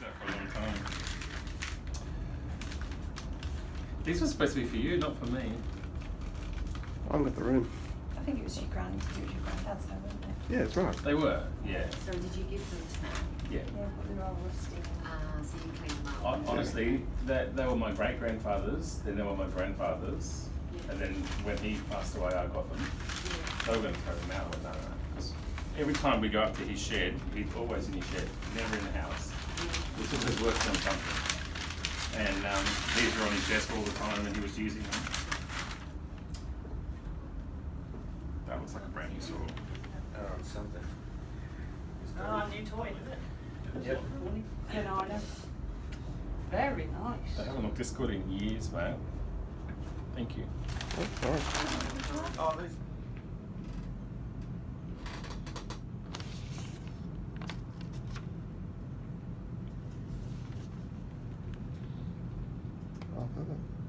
that for a long time. These were supposed to be for you, not for me. I haven't got the room. I think it was your granddad's though, wasn't it? Yeah, that's right. They were, yeah. So did you give them to me? Yeah. Yeah, but they were all rusty. So you cleaned them up? Honestly, they were my great-grandfather's, then they were my grandfather's, and then when he passed away, I got them. They were going to throw them out, but no. Because every time we go up to his shed, he's always in his shed, never in the house. He's always working on something. And these were on his desk all the time, and he was using them. That looks like a brand new saw. Something. Oh, new toy, isn't it? Yep. I know. Very nice. They haven't looked this good in years, mate. Thank you. Oh, sorry. Oh, these. Oh, perfect.